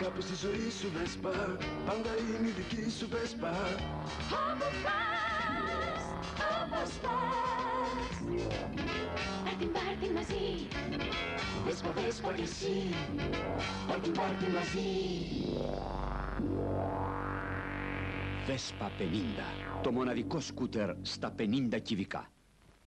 αγάπη στη ζωή σου Βέσπα, πάντα είναι η δική σου Βέσπα. Όπου πας, όπως πας, πάρτι μαζί. Βέσπα, Βέσπα κι εσύ, πάρτι μαζί. Βέσπα 50, το μοναδικό σκούτερ στα 50 κυβικά.